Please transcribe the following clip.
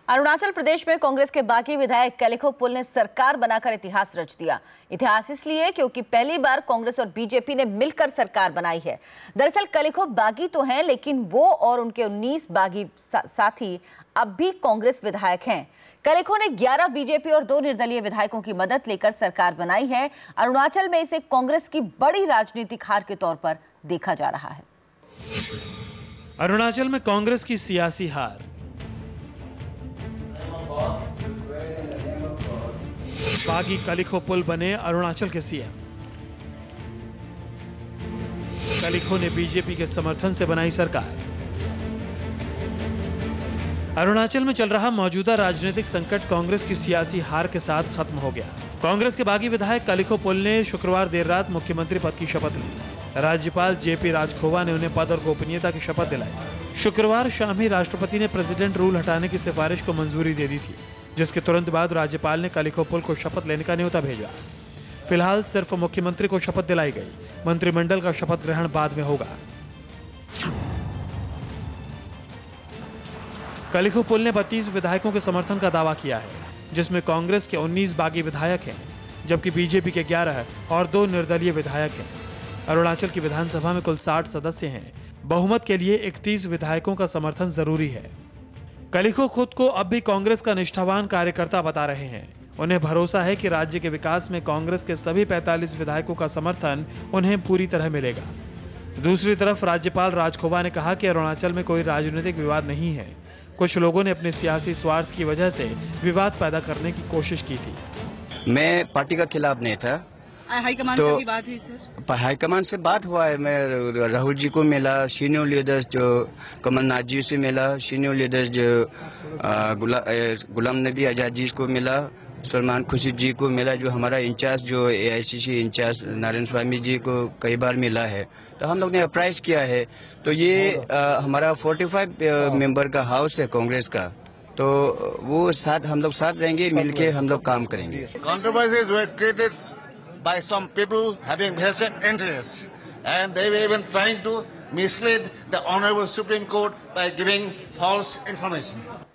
अरुणाचल प्रदेश में कांग्रेस के बागी विधायक कलिखो पुल ने सरकार बनाकर इतिहास रच दिया। इतिहास इसलिए क्योंकि पहली बार कांग्रेस और बीजेपी ने मिलकर सरकार बनाई है। दरअसल कलिखो बागी तो हैं, लेकिन वो और उनके 19 बागी साथी अब भी कांग्रेस विधायक हैं। कलिखो ने 11 बीजेपी और 2 निर्दलीय विधायकों की मदद लेकर सरकार बनाई है। अरुणाचल में इसे कांग्रेस की बड़ी राजनीतिक हार के तौर पर देखा जा रहा है। अरुणाचल में कांग्रेस की सियासी हार। बागी कलिखो पुल बने अरुणाचल के सीएम। कलिखो ने बीजेपी के समर्थन से बनाई सरकार। अरुणाचल में चल रहा मौजूदा राजनीतिक संकट कांग्रेस की सियासी हार के साथ खत्म हो गया। कांग्रेस के बागी विधायक कलिखो पुल ने शुक्रवार देर रात मुख्यमंत्री पद की शपथ ली। राज्यपाल JP राजखोवा ने उन्हें पद और गोपनीयता की शपथ दिलाई। शुक्रवार शाम ही राष्ट्रपति ने प्रेसिडेंट रूल हटाने की सिफारिश को मंजूरी दे दी थी, जिसके तुरंत बाद राज्यपाल ने कलिखो पुल को शपथ लेने का न्योता भेजा। फिलहाल सिर्फ मुख्यमंत्री को शपथ दिलाई गई। मंत्रिमंडल का शपथ ग्रहण बाद में होगा। कलिखो पुल ने 32 विधायकों के समर्थन का दावा किया है, जिसमें कांग्रेस के 19 बागी विधायक हैं, जबकि बीजेपी के 11 और 2 निर्दलीय विधायक हैं। अरुणाचल की विधानसभा में कुल 60 सदस्य हैं। बहुमत के लिए 31 विधायकों का समर्थन जरूरी है। कलिखो खुद को अब भी कांग्रेस का निष्ठावान कार्यकर्ता बता रहे हैं। उन्हें भरोसा है कि राज्य के विकास में कांग्रेस के सभी 45 विधायकों का समर्थन उन्हें पूरी तरह मिलेगा। दूसरी तरफ राज्यपाल राजखोवा ने कहा कि अरुणाचल में कोई राजनीतिक विवाद नहीं है। कुछ लोगों ने अपने सियासी स्वार्थ की वजह से विवाद पैदा करने की कोशिश की थी। मैं पार्टी का खिलाफ नहीं था। हाईकमान से भी बात हुई सर? हाईकमान से बात हुआ है। मैं राहुल जी को मिला, सीनियर लीडर्स जो कमलनाथ जी से मिला, सीनियर लीडर्स जो गुलाम नबी आजाद जी को मिला, सलमान खुर्शीद जी को मिला, जो हमारा इंचार्ज जो AICC इंचार्ज नारायण स्वामी जी को कई बार मिला है। तो हम लोग ने अप्राइज किया है। तो ये हमारा 45 मेंबर का हाउस है कांग्रेस का, तो वो साथ हम लोग साथ रहेंगे, मिलके हम लोग काम करेंगे। Controversies were created by some people having vested interests, and they were even trying to mislead the Honorable Supreme Court by giving false information.